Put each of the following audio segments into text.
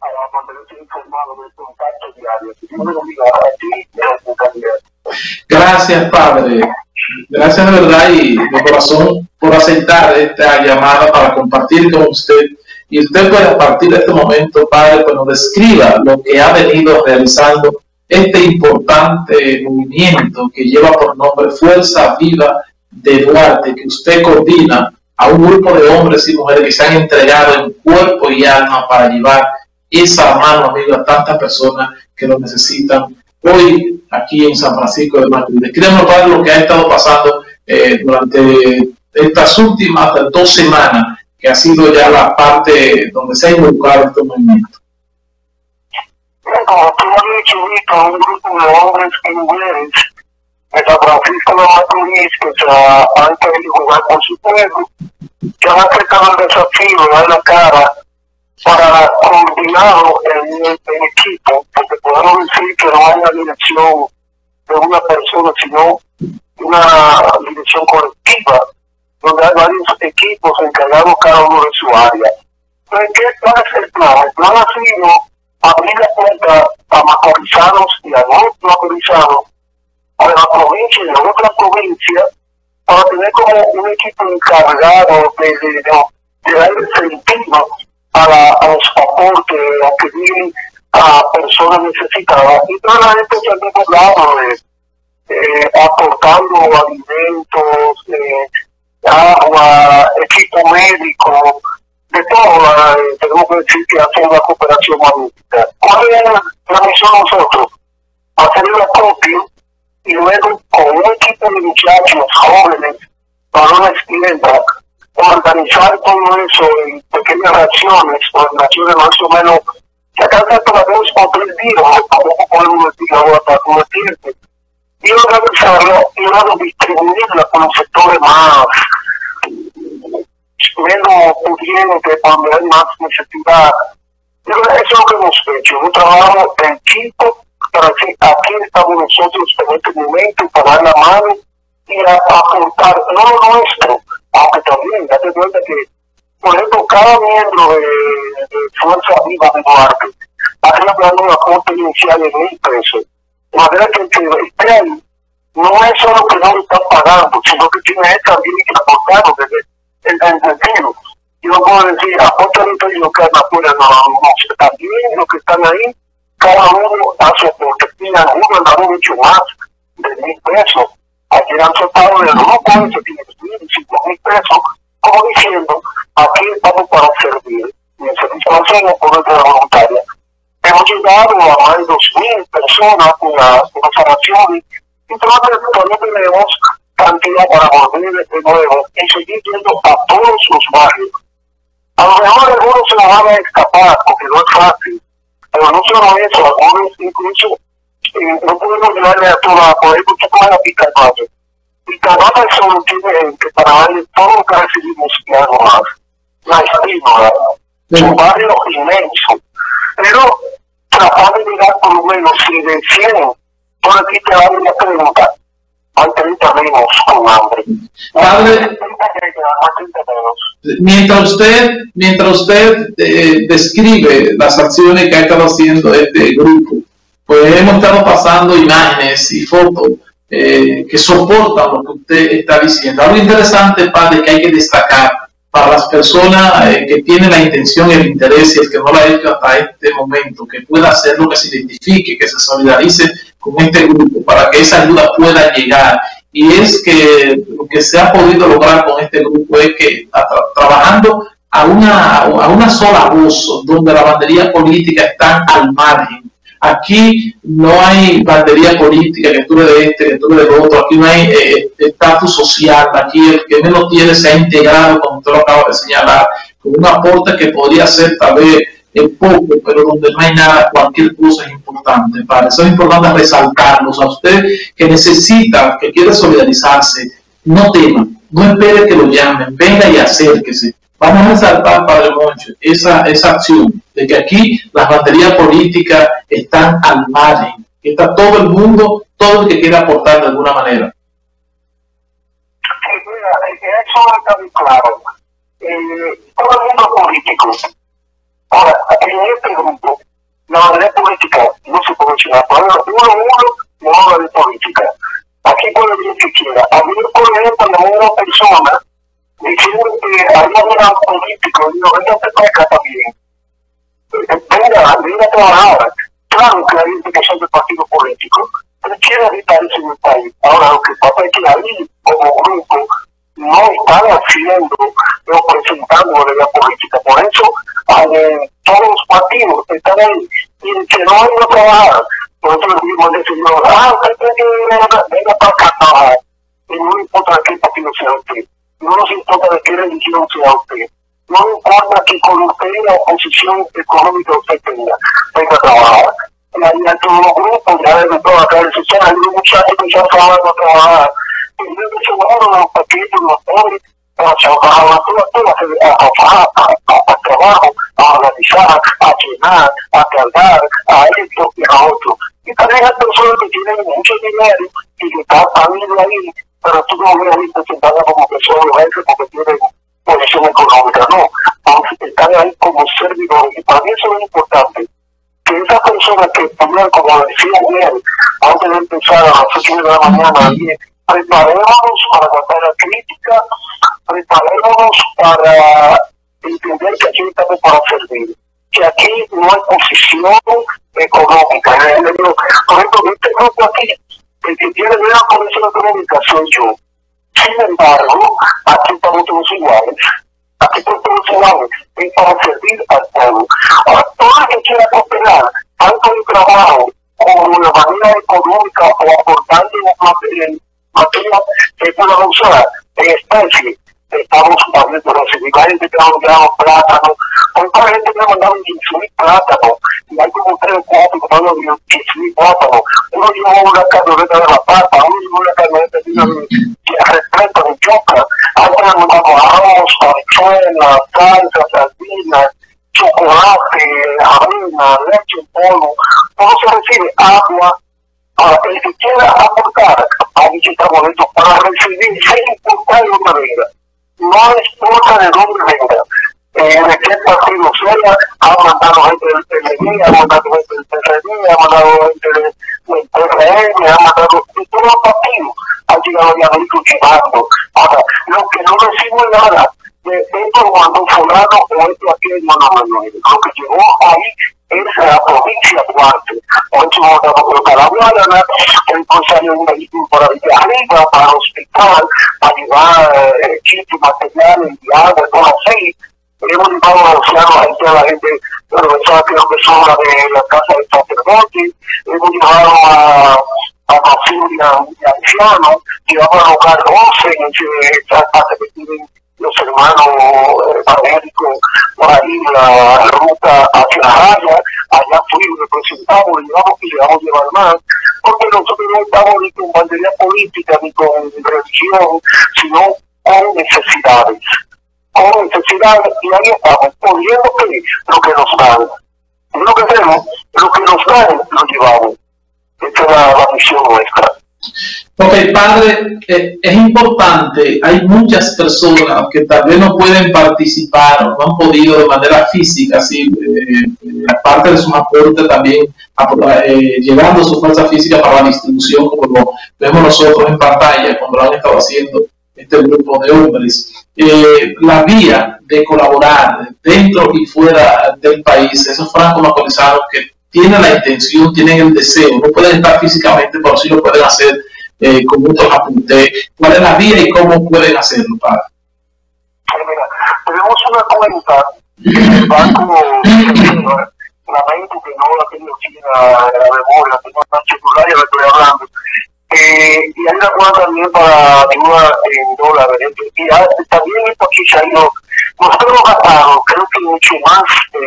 mantenerse informado del contacto diario. Yo me lo digo a ti y a tu candidato. Gracias, Padre. Gracias de verdad y de corazón por aceptar esta llamada para compartir con usted. Y usted puede a partir de este momento, Padre, pues nos describa lo que ha venido realizando este importante movimiento que lleva por nombre Fuerza Viva de Duarte, que usted coordina a un grupo de hombres y mujeres que se han entregado en cuerpo y alma para llevar esa mano amiga a tantas personas que lo necesitan hoy aquí en San Francisco de Macorís. Descríbanos, Padre, lo que ha estado pasando durante estas últimas 2 semanas, que ha sido ya la parte donde se ha involucrado este movimiento. Como tú has dicho, Víctor, un grupo de hombres y mujeres de San Francisco de Macorís que se han querido jugar por su pueblo, que han aceptado el desafío de dar la cara para coordinarlo en equipo, porque podemos decir que no hay una dirección de una persona, sino una dirección colectiva, donde hay varios equipos encargados cada uno de su área. Entonces, ¿cuál es el plan? El plan ha sido abrir la puerta a macorizanos y a no macorizanos, a la provincia y a otras provincias, para tener como un equipo encargado de dar incentivo a los aportes que vienen a personas necesitadas. Y toda la gente se ha recordado aportando alimentos, agua, equipo médico, de todo. Tenemos que decir que hacer una cooperación magnífica. ¿Cuál es la misión de nosotros? Hacer el acopio y luego con un equipo de muchachos jóvenes, varones y hembras, organizar todo eso en pequeñas reacciones más o menos, que acá se trabajamos por 3 días, como podemos decir ahora para todo el tiempo, y organizarlo y luego distribuirla con los sectores más menos pudientes, donde hay más necesidad. Pero eso es lo que hemos hecho, un trabajo de equipo, para decir, aquí estamos nosotros en este momento para dar la mano y aportar, no lo nuestro, aunque también, date cuenta que, por ejemplo, cada miembro de Fuerza Viva de Duarte ha dando un aporte inicial de 1,000 pesos. De manera que el que esté ahí no es solo que no lo están pagando, sino que tiene él también que aportarlo desde el sentido. Yo no puedo decir, aportan y lo que andan afuera, no, también los que están ahí, cada uno da su aporte, y algunos han dado mucho más de 1,000 pesos. Aquí han soltado de no pueden ser 5,000 pesos, como diciendo, aquí estamos para servir, y el servicio lo hacemos por nuestra voluntaria. Hemos llegado a más de 2,000 personas con las oraciones, y todavía tenemos cantidad para volver de nuevo y seguir yendo a todos los barrios. A lo mejor algunos se nos van a escapar, porque no es fácil, pero no solo eso, algunos incluso no podemos llevarle a toda, por ejemplo, tú coges a Picabato. Picabato solo tiene que para darle todo lo que recibimos y algo más. La estima, es un barrio inmenso. Pero tratar de llegar por lo menos, si de 100, por aquí te dan una pregunta, hay 30 menos con hambre. Padre, mientras usted describe las acciones que ha estado haciendo este grupo, pues hemos estado pasando imágenes y fotos que soportan lo que usted está diciendo. Algo interesante, Padre, que hay que destacar para las personas que tienen la intención y el interés, y el que no lo ha hecho hasta este momento, que pueda hacerlo, que se identifique, que se solidarice con este grupo, para que esa ayuda pueda llegar. Y es que lo que se ha podido lograr con este grupo es que trabajando a una sola voz, donde la bandería política está al margen. Aquí no hay bandería política, que tú eres de este, que tú eres del otro. Aquí no hay estatus social. Aquí el que menos tiene se ha integrado, como usted lo acaba de señalar, con un aporte que podría ser tal vez poco, pero donde no hay nada, cualquier cosa es importante. Para eso es importante resaltarlos. A usted que necesita, que quiere solidarizarse, no tema, no espere que lo llamen, venga y acérquese. Vamos a resaltar, Padre Moncho, esa acción de que aquí las baterías políticas están al margen, que está todo el mundo, todo el que quiera aportar de alguna manera. Eso está muy claro. Todo el mundo es político. Ahora, en este grupo, la bandera política no se puede mencionar. Por ejemplo, no habla de política. Aquí puede decir que quiera. A mí, por ejemplo, una persona diciendo que hay un político, y no, venga para acá también. Venga a trabajar. Claro que hay implicación del partido político, pero quiere evitar eso en el país. Ahora, lo que pasa es que ahí, como grupo, no están haciendo o presentando la política. Por eso, todos los partidos están ahí y que no van a trabajar. Nosotros mismos decimos, usted venga para acá a trabajar. Y no importa de qué partido sea usted. No nos importa de qué religión sea usted. No importa que con usted la posición económica usted tenga. Venga a trabajar. Y ahí hay todos los grupos, ya de todas las redes sociales, hay muchachos que ya trabajan a trabajar. Y yo he dicho, bueno, los paquetes, los pobres, a trabajo, a analizar, a llenar, a cargar, a esto y a otro. Y también hay personas que tienen mucho dinero y que están ahí, pero tú no ves ahí presentadas como personas porque tienen posición económica, no. Están ahí como servidores. Y para mí eso es importante. Que esas personas que estuvieran, como decía bien, antes de empezar a las 8 de la mañana, preparémonos para aguantar la crítica, preparémonos para entender que aquí estamos para servir, que aquí no hay posición económica. Por ejemplo, este grupo aquí, el que tiene una posición económica soy yo. Sin embargo, aquí estamos todos iguales. Aquí estamos todos iguales. Es para servir al pueblo. Ahora, todo el que quiera cooperar, tanto en trabajo como de manera económica o aportando materia que pueda usar en especie, estamos abriendo los recibir que han dado plátano, hay gente que ha mandado 15.000 plátanos, y hay como 3 o 4 que han dado 15.000 plátanos. Uno llevó una camioneta de la papa, uno llevó una camioneta de repleta de choca, otros han mandado arroz, habichuelas, salsa, sardinas, chocolate, harina, leche en polvo, todo se recibe, agua. Ahora, el que quiera aportar a dicho boleto para recibir, sin importar de dónde venga, no importa de dónde venga, de qué partido sea, ha mandado gente del PLD, ha mandado gente del PRD, ha mandado gente del PRM, ha mandado de todos los partidos, ha llegado ya a ir llevando. Ahora, lo que no recibo nada de esto cuando fulano o esto aquí en Manuel, lo que llegó ahí es la provincia de Duarte. Por eso votamos por Calabuana, entonces hay un vehículo por ahí de arriba para el hospital, para llevar equipo, material, viajes, todo así. Hemos llevado a la gente, bueno, creo que son de la casa del sacerdote, hemos llevado a familia de ancianos, llevamos a hogar 12, en esa parte que tienen los hermanos evangélicos por ahí la ruta hacia la raya, allá fuimos, representamos, llevamos y llevamos a llevar más, porque nosotros no estamos ni con bandería política ni con religión, sino con necesidades. Con necesidades, y ahí estamos, poniendo lo que nos dan. Y lo que hacemos, lo que nos dan, lo llevamos. Esta es la misión nuestra. Ok, padre, es importante, hay muchas personas que tal vez no pueden participar o no han podido de manera física, ¿sí? Aparte de sus aportes también, llevando su fuerza física para la distribución, como lo vemos nosotros en pantalla, cuando lo han estado haciendo este grupo de hombres. La vía de colaborar dentro y fuera del país, esos franco-macorizanos que tienen la intención, tienen el deseo, no pueden estar físicamente, pero sí lo pueden hacer con muchos apuntes. ¿Cuál es la vía y cómo pueden hacerlo, padre? Mira, tenemos una cuenta en el banco, lamento que no la tengo aquí en la memoria, tengo una celular y la estoy hablando. Y hay una cuenta también para ayuda en dólares. Y también esto aquí se ha ido, nosotros hemos gastado, creo que mucho más,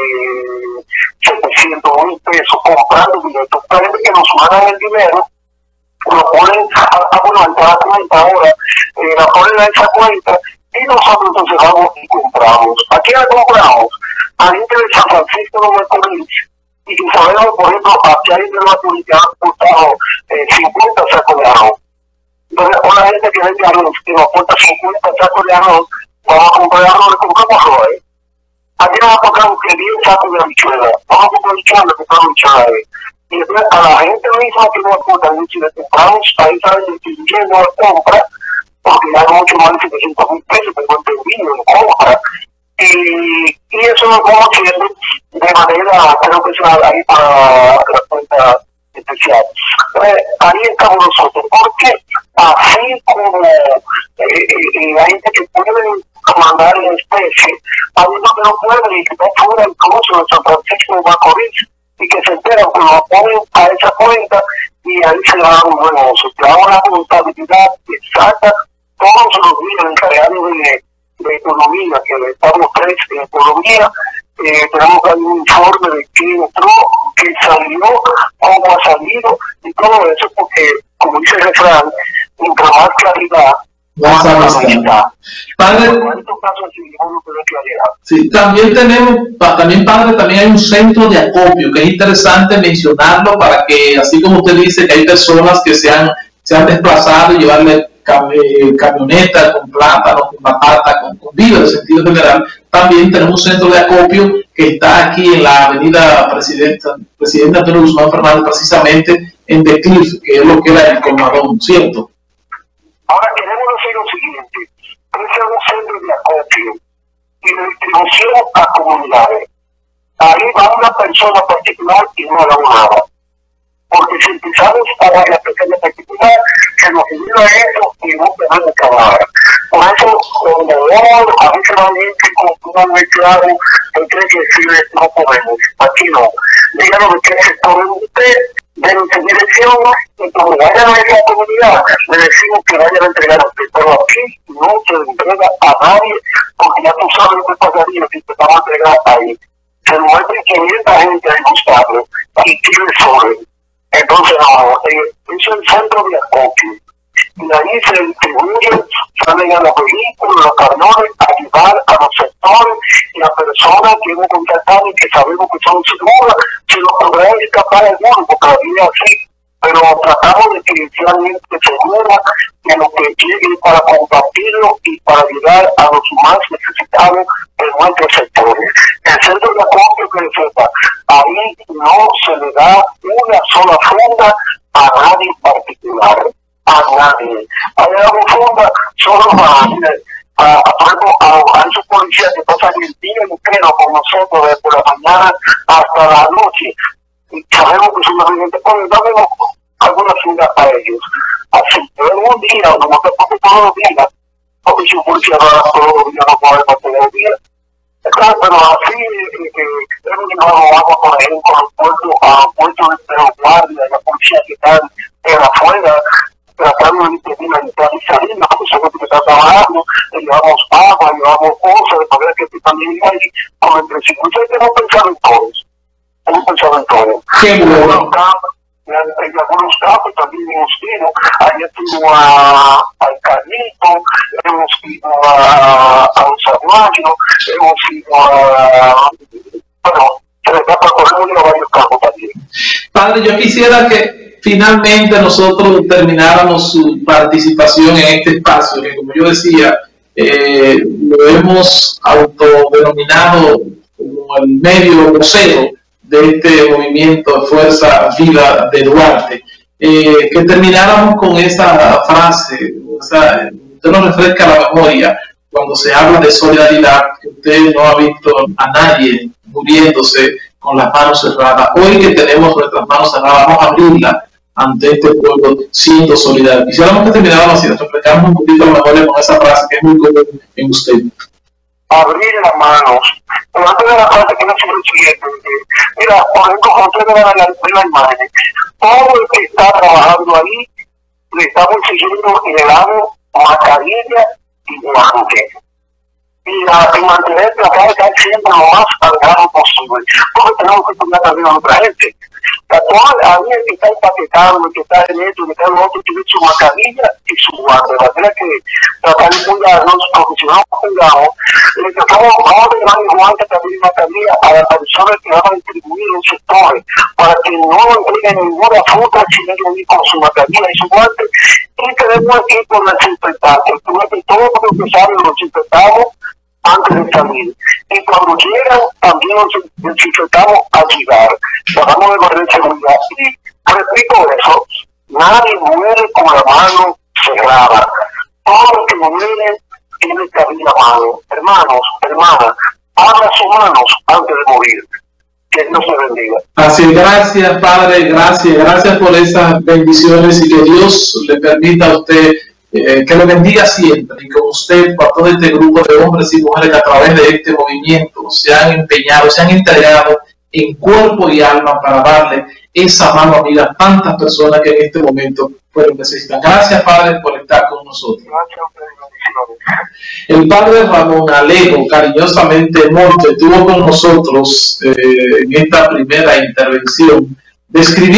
700.000 pesos comprando billetes. Parece que nos mandan el dinero, lo ponen bueno, a la cuenta ahora, la ponen a esa cuenta y nosotros entonces vamos y compramos. ¿A quién la compramos? A gente de San Francisco de Macorís. Y que sabemos, por ejemplo, aquí hay de la publicidad han costado 50 sacos de arroz. Entonces, una gente que vende arroz, que nos aporta 50 sacos de arroz, vamos a comprar arroz, le compramos arroz. aquí nos ha tocado que 10 sacos de habichuelas, vamos a comprar habichuelas, que están habichuelas. Y después a la gente misma que no aporta, si le compramos, ahí saben que no la compra, porque ya no mucho más de 700,000 pesos, tengo entendido, lo compra. Y eso lo vamos haciendo de manera, creo que es ahí para la cuenta especial. Ahí estamos nosotros, porque así como la gente que puede mandar en especie, hay unos que no pueden y que están fuera incluso de San Francisco de Macorís y que se enteran que lo ponen a esa cuenta y ahí se da un buen uso. Se da una contabilidad exacta todos los días encargados de economía, que estamos tres en economía, tenemos que dar un informe de qué entró, qué salió, cómo ha salido y todo eso, porque, como dice el refrán, mientras más claridad, más amistad. Padre, sí, también tenemos, también padre, también hay un centro de acopio que es interesante mencionarlo para que, así como usted dice que hay personas que se han desplazado y llevarle camionetas con plátanos, con batata, con víveres en sentido general, también tenemos un centro de acopio que está aquí en la avenida Presidente Antonio Guzmán Fernández, precisamente en The Cliff, que es lo que era el Colmadón, ¿cierto? Ahora queremos decir lo siguiente, ese es un centro de acopio y de distribución a comunidades. Ahí va una persona particular y no da nada. Porque si empezamos a dar la persona particular, se nos olvida eso y no podemos acabar. Por eso, cuando a veces la gente con muy claro, cree que decirle no podemos, aquí no. Díganos de qué sector es usted, denos en dirección, y cuando vayan a esa comunidad, le decimos que vayan a entregar a usted. Pero aquí no se le entrega a nadie, porque ya tú sabes lo que pasaría si te vamos a entregar ahí. Se muestra 500 gente ahí buscando y tiene sobre. Entonces, no, es el centro de acopio. Y ahí se distribuyen, salen a los vehículos, los camiones, a ayudar a los sectores y a personas que hemos contactado y que sabemos que son seguras, si los podrán escapar algunos, porque la vida es así. Pero tratamos de que inicialmente segura, que lo que llegue para compartirlo y para ayudar a los más necesitados en nuestros sectores. El centro de acopio que sepa, ahí no se le da una sola funda a nadie particular, a nadie. Ahí damos funda solo a esos policías que pasan el día entero con nosotros desde la mañana hasta la noche. Y sabemos que son una gente, pues damos alguna funda a ellos. Así, pero un día, no me preocupo todos los días, porque si un policía va todos los días, no podemos todos los días. Claro, pero así hemos llevado agua, por ejemplo, a los puertos de los guardias, la policía que están afuera, tratando de impedir la entrada y salida, porque son los que están trabajando, llevamos agua, llevamos cosas, de manera que también hay como entre sí. Ustedes hemos pensado en todos. Hemos pensado en todo. Qué bueno. En algunos casos también hemos ido, ayer fuimos al Carnito, hemos ido a los Aguayos, hemos ido bueno, se les da para correr a varios campos también. Padre, yo quisiera que finalmente nosotros termináramos su participación en este espacio, que como yo decía, lo hemos autodenominado como el medio vocero de este movimiento Fuerza Viva de Duarte, que termináramos con esa frase, usted nos refresca la memoria cuando se habla de solidaridad, que usted no ha visto a nadie muriéndose con las manos cerradas. Hoy que tenemos nuestras manos cerradas, vamos a abrirla ante este pueblo siendo solidario. Quisiéramos que termináramos así, nos refrescamos un poquito la memoria con esa frase que es muy común en usted. Abrir las manos. Pero antes de la frase que no se lo siguiente, mira, por ejemplo, cuando ustedes ven la imagen, todo el que está trabajando ahí, le estamos exigiendo y le damos mascarilla y guantes. Y mantener la carga siempre lo más cargado posible. Porque tenemos que poner también a otra gente. A mí el que está empaquetado, el que está en esto, el que está en lo otro, tiene su mascarilla y su guante. La verdad que tratar de cuidarnos, profesionales cuidamos, le tratamos, vamos a llevar el guante también y mascarilla a las personas que van a distribuir en sectores, para que no entreguen ninguna fruta sin ellos ir con su mascarilla y su guante. Y tenemos aquí con la desinfectante, que todo lo que sale lo desinfectamos antes de salir. Y cuando llegan, también nos desinfectamos al llegar. Tratamos de guardar seguridad. Y repito eso, nadie muere con la mano cerrada. Todo el que muere tiene que abrir la mano. Hermanos, hermanas, abra sus manos antes de morir. Que Dios se bendiga. Así es, gracias Padre, gracias por esas bendiciones y que Dios le permita a usted que lo bendiga siempre y con usted, para todo este grupo de hombres y mujeres que a través de este movimiento se han empeñado, se han entregado en cuerpo y alma para darle esa mano amiga a tantas personas que en este momento lo necesitan. Gracias Padre por estar con nosotros. El Padre Ramón Alejo, cariñosamente Monte, estuvo con nosotros en esta primera intervención, describiendo